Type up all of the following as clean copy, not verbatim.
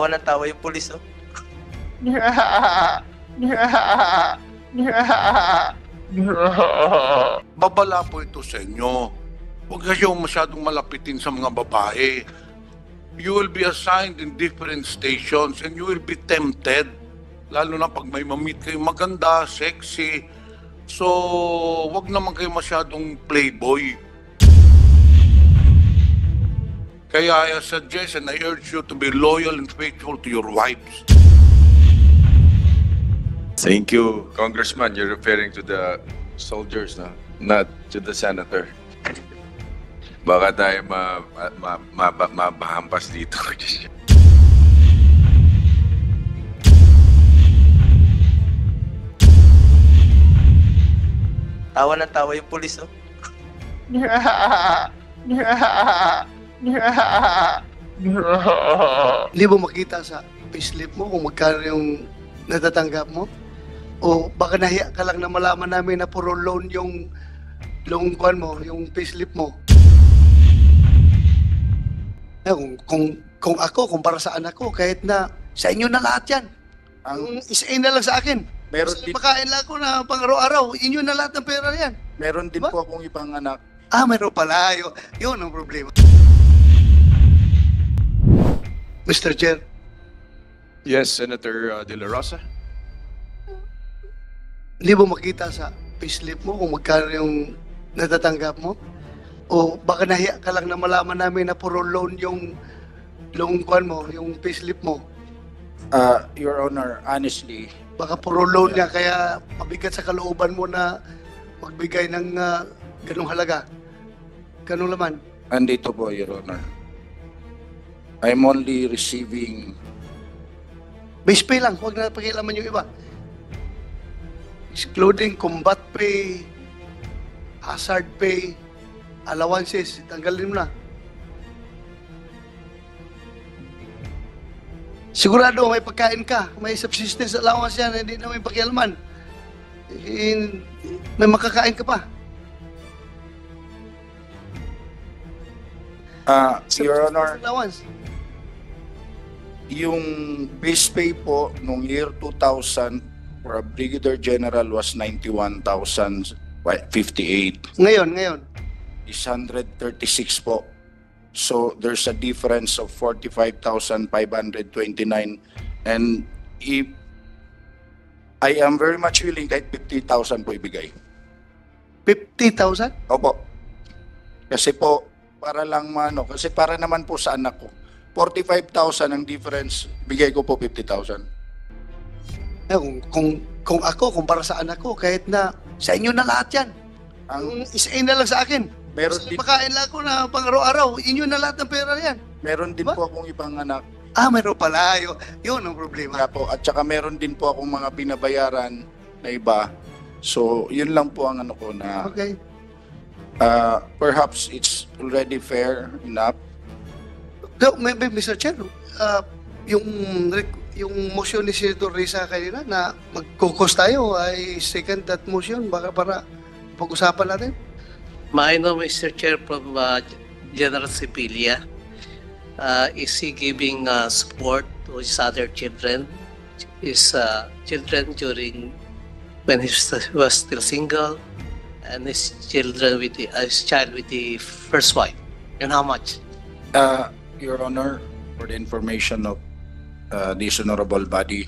ng tawa yung pulis, oh. Babala po ito sa inyo. Huwag kayong masyadong malapitin sa mga babae. You will be assigned in different stations and you will be tempted. Lalo na pag may mamit kayo maganda, sexy. So, wag naman kayo masyadong playboy. Kaya I suggest and I urge you to be loyal and faithful to your wives. Thank you, Congressman. You're referring to the soldiers, no? Not to the senator. Baka tayo mabahampas dito. Tawa ng tawa yung pulis, oh. Hindi mo makita sa payslip mo kung magkano yung natatanggap mo? O baka nahiya ka lang na malaman namin na puro loan yung kwan mo, yung payslip mo? Kung ako, kumpara sa anak ko, kahit na sa inyo na lahat yan. Ang isain na lang sa akin. Meron din, Makain lang ako na pang-araw-araw, inyo na lahat ng pera yan. meron din Diba? po akong ibang anak. Meron pala. Yun ang problema. Mr. Chair, Yes, Senator De La Rosa. hindi mo makita sa payslip mo kung magkano yung natatanggap mo? O baka nahiya ka lang na malaman namin na puro loan yung kwan mo, yung payslip mo? Your Honor, honestly, Baka puro loan niya kaya mabigat sa kalooban mo na magbigay ng ganong halaga. Ganong laman. andito po, Your Honor. I'm only receiving, Base pay lang, huwag na pakialaman yung iba. Excluding combat pay, hazard pay, allowances, tanggalin mo na. Sigurado may pagkain ka, may subsistence allowance yan, hindi na may pakialaman. May makakain ka pa. Your Honor, Allowance. yung base pay po nung year 2000 for a Brigadier General was 91,058. Ngayon. Is 136 po. So there's a difference of 45,529, and if I am very much willing kahit 50,000 po ibigay. 50,000? Opo. Kasi po para lang kasi para naman po sa anak ko. 45,000 ang difference, bigay ko po 50,000. Kung ako, kumpara sa anak ko, kahit na sa inyo na lahat yan. Ang isain na lang sa akin. Meron din, Makain lang ako na pang-araw-araw, inyo na lahat ng pera yan. meron din Diba? po akong ibang anak. Meron pala. Yun ang problema. Kaya po, at saka meron din po akong mga binabayaran na iba. So, yun lang po ang ano ko na Okay. perhaps it's already fair enough. So, maybe, Mr. Chair, yung motion ni Senator Risa kanina na magkukos tayo, I second that motion baka para pag-usapan natin. May I know, Mr. Chair, from General Sibilia, is he giving support to his other children, his children during when he was still single, and his children with his child with the first wife, and how much? Your Honor, for the information of this honorable body,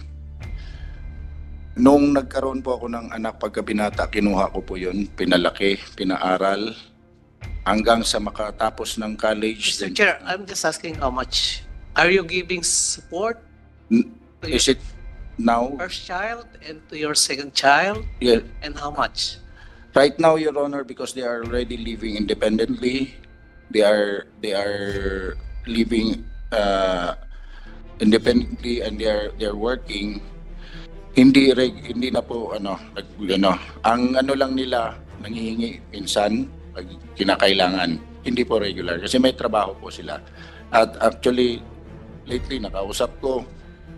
nung nagkaroon po ako ng anak pagka binata, kinuha ko po yun, pinalaki, pinaaral, hanggang sa makatapos ng college. Mr. Chair, I'm just asking how much. Are you giving support to Is it now? your first child and to your second child, Yeah. and how much? Right now, Your Honor, because they are already living independently, they are living independently, and they are working. Hindi na po ang lang nila nanghihingi minsan pag kinakailangan, hindi po regular kasi may trabaho po sila. At actually lately nakausap ko,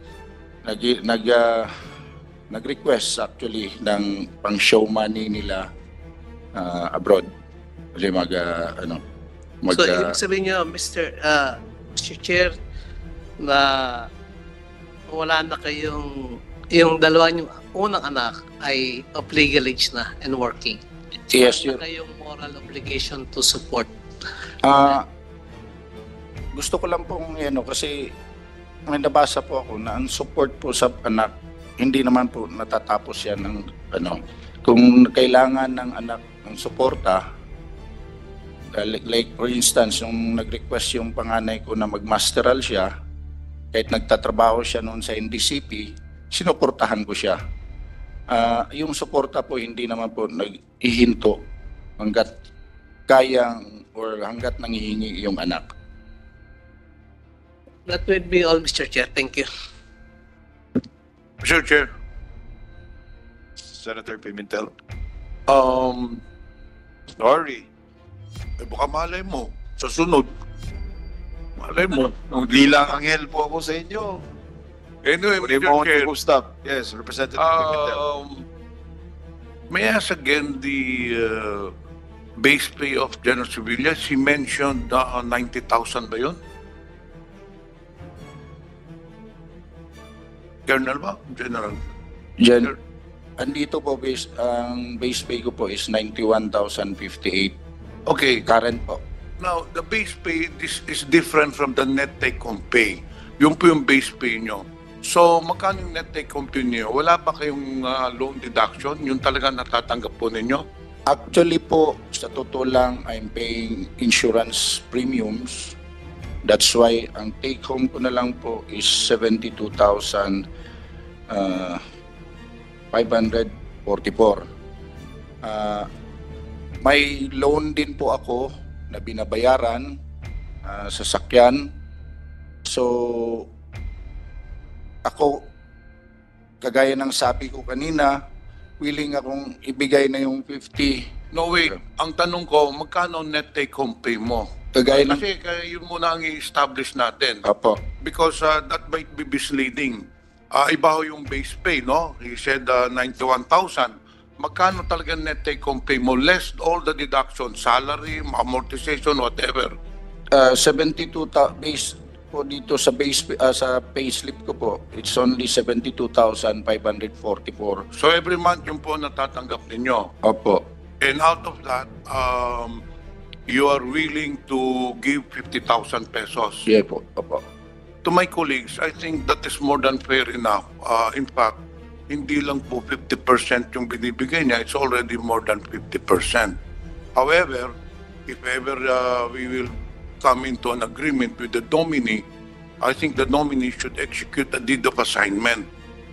nag-request actually ng pang show money nila abroad kasi So, ibig sabihin nyo, Mr. Chair, na wala na kayong, yung dalawa niyong unang anak ay of legal age na and working. Yes, Wala na kayong moral obligation to support. Gusto ko lang pong kasi may nabasa po ako na ang support po sa anak, hindi naman po natatapos yan ng kung kailangan ng anak ng suporta, like for instance, yung nag-request yung panganay ko na mag-masteral siya, kahit nagtatrabaho siya noon sa NDCP, sinuportahan ko siya. Yung suporta po hindi naman po nag-ihinto hanggat kayang or hanggat nangihingi yung anak. That would be all, Mr. Chair. Thank you. Mr. Chair, Senator Pimentel. Sorry. Baka malay mo, sa sunod. Malay mo. Hindi lang anghel po ako sa inyo. Anyway, Pwede Mr. mo Chair, ako stop. Yes, Representative Pimentel. may I ask again the base pay of General Sevilla? She mentioned 90,000 ba yun? Colonel ba? General? Diyan, andito po ang base pay ko po is 91,058 Okay. current po. Now, the base pay this is different from the net take-home pay. Yung po yung base pay nyo. So, magkano yung net take-home pay nyo? Wala pa kayong loan deduction? Yung talaga natatanggap po ninyo? Actually po, sa totoo lang, I'm paying insurance premiums. That's why ang take home ko na lang po is 72,544. May loan din po ako na binabayaran sa sakyan. So, ako, kagaya ng sabi ko kanina, willing akong ibigay na yung 50. No, wait. Ang tanong ko, magkano net take-home pay mo? Kagaya ng... Kasi yun muna ang i-establish natin. Apo. Because that might be misleading. Iba ho yung base pay, no? He said 91,000. Magkano talaga net take-home pay mo? Less all the deductions, salary, amortization, whatever. 72,000 base po dito sa sa payslip ko po. It's only 72,544. So every month yung po natatanggap ninyo. Opo. And out of that, you are willing to give 50,000 pesos. Yeah po. Opo. To my colleagues, I think that is more than fair enough. In fact, hindi lang po 50% yung binibigay niya, it's already more than 50%. However, if ever we will come into an agreement with the nominee, I think the nominee should execute a deed of assignment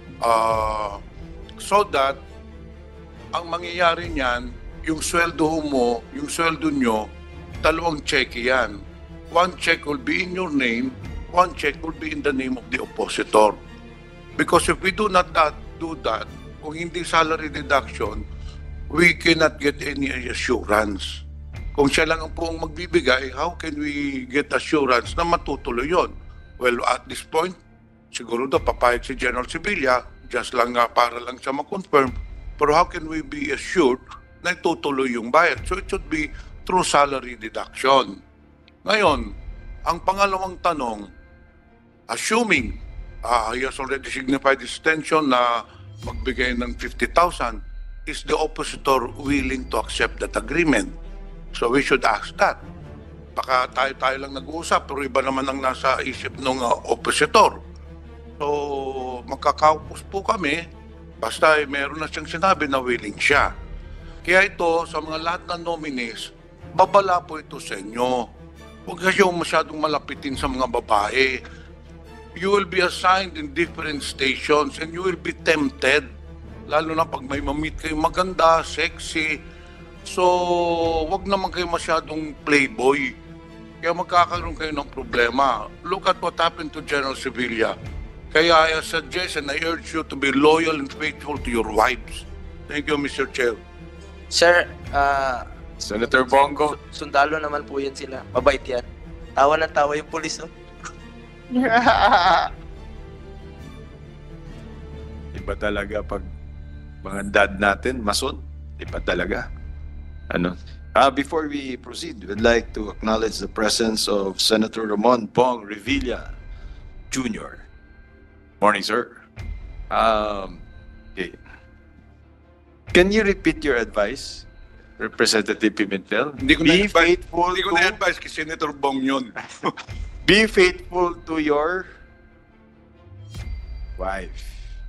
so that ang mangyayari niyan, yung sweldo mo, yung sweldo nyo, dalawang check yan. One check will be in your name, one check will be in the name of the oppositor. Because if we do not do that, kung hindi salary deduction, we cannot get any assurance. Kung siya lang ang poong magbibigay, how can we get assurance na matutuloy yun? Well, at this point, siguro daw papayag si General Sevilla, just lang para lang siya ma-confirm, pero how can we be assured na itutuloy yung bayad? So it should be through salary deduction. Ngayon, ang pangalawang tanong, assuming he has already signified his intention na magbigay ng 50,000, is the oppositor willing to accept that agreement? So we should ask that. Baka tayo lang nag-uusap, pero iba naman ang nasa isip ng oppositor. So magkakaupos po kami, basta meron na siyang sinabi na willing siya. Kaya ito, sa mga lahat ng nominees, babala po ito sa inyo. Huwag kayong masyadong malapitin sa mga babae. You will be assigned in different stations and you will be tempted. Lalo na pag may mamit kayo maganda, sexy. So, wag naman kayo masyadong playboy. Kaya magkakaroon kayo ng problema. Look at what happened to General Sevilla. Kaya I suggest and I urge you to be loyal and faithful to your wives. Thank you, Mr. Chair. Sir, Senator Bongo. sundalo naman po yan sila. Mabait yan. Tawa ng tawa yung pulis, oh. Iba talaga pag mga dad natin, mason. Iba talaga. Before we proceed, we'd like to acknowledge the presence of Senator Ramon Bong Revilla Jr. Morning, sir. Okay. Can you repeat your advice, Representative Pimentel? Hindi ko Be na-advise. faithful Hindi ko to, na-advise kay Senator Bong yun. be faithful to your wife.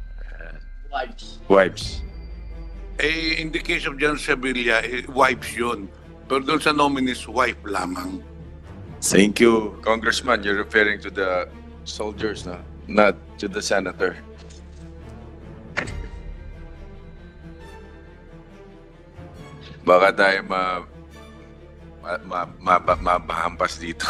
Wives. In the case of John Sevilla, wives yun. Pero doon sa nominee's wife lamang. Thank you. Congressman, you're referring to the soldiers, no? Not to the senator. Baka tayo mabahampas dito.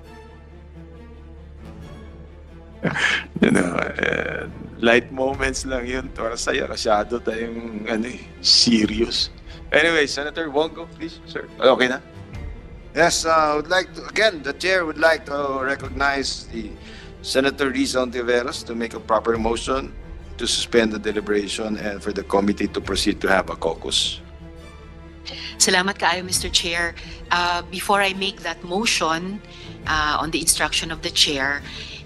You know, light moments lang yun. Para sa'yo, masyado tayong serious. Anyway, Senator Wongo, please, sir. Okay na? Yes, would like to, again, the chair would like to recognize the Senator Riza Ontiveros to make a proper motion to suspend the deliberation and for the committee to proceed to have a caucus. Salamat kaayo, Mr. Chair. Before I make that motion on the instruction of the chair,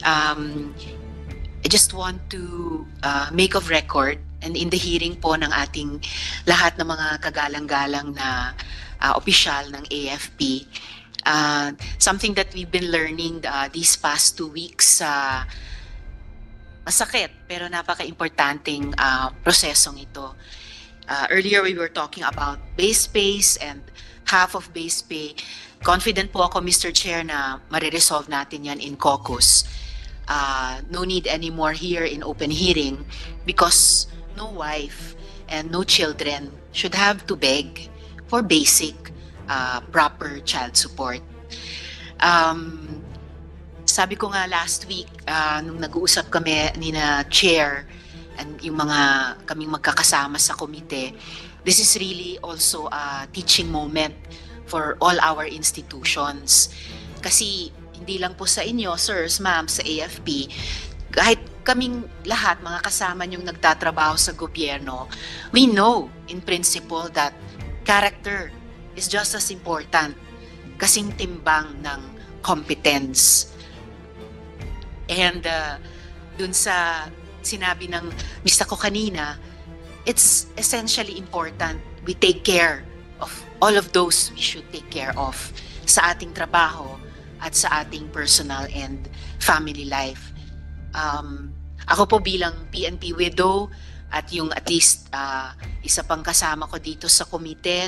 I just want to make of record and in the hearing po ng ating lahat ng mga kagalang-galang na opisyal ng AFP, something that we've been learning these past 2 weeks, masakit pero napaka-importanting prosesong ito. Earlier we were talking about base pay and half of base pay. Confident po ako, Mr. Chair, na mariresolve natin yan in caucus. No need anymore here in open hearing because no wife and no children should have to beg for basic proper child support. Sabi ko nga last week nung nag-uusap kami ni na chair and yung mga kaming magkakasama sa komite, this is really also a teaching moment for all our institutions. Kasi hindi lang po sa inyo, sirs, ma'am, sa AFP, kahit kaming lahat, mga kasama niyong nagtatrabaho sa gobyerno, we know in principle that character is just as important kasing timbang ng competence. And dun sa sinabi ng mista ko kanina, it's essentially important we take care of all of those we should take care of sa ating trabaho at sa ating personal and family life. Ako po bilang PNP widow at yung at least isa pang kasama ko dito sa komite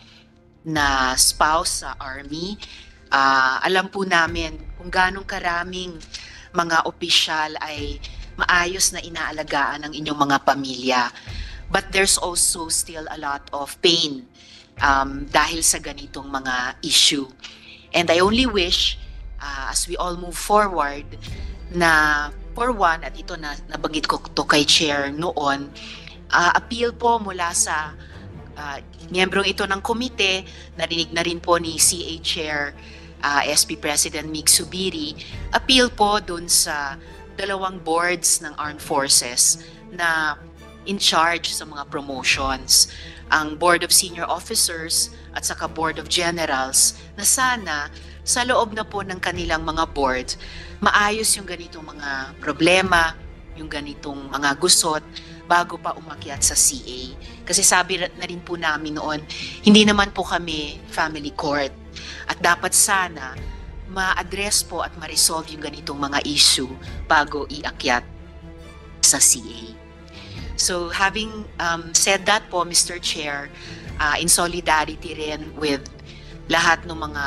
na spouse sa Army, alam po namin kung ganong karaming mga opisyal ay maayos na inaalagaan ng inyong mga pamilya. But there's also still a lot of pain dahil sa ganitong mga issue. And I only wish, as we all move forward, na for one, at ito na nabanggit ko to kay Chair noon, appeal po mula sa miyembrong ito ng komite, narinig na rin po ni CA Chair SP President Mig Subiri, appeal po dun sa 2 boards ng Armed Forces na in charge sa mga promotions, ang Board of Senior Officers at saka Board of Generals, na sana sa loob na po ng kanilang mga boards, maayos yung ganitong mga problema, yung ganitong mga gusot, bago pa umakyat sa CA. Kasi sabi na rin po namin noon, hindi naman po kami family court. At dapat sana ma-address po at ma-resolve yung ganitong mga issue bago iakyat sa CA. So having said that po, Mr. Chair, in solidarity rin with lahat ng mga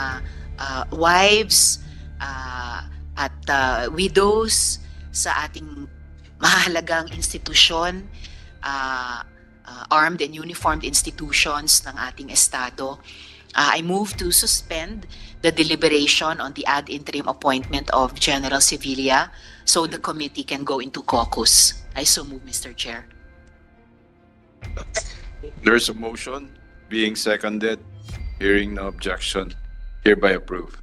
wives at widows sa ating mahalagang institusyon, armed and uniformed institutions ng ating Estado, I move to suspend the deliberation on the ad interim appointment of General Sevilla so the committee can go into caucus. I so move, Mr. Chair. There's a motion being seconded. Hearing no objection, hereby approved.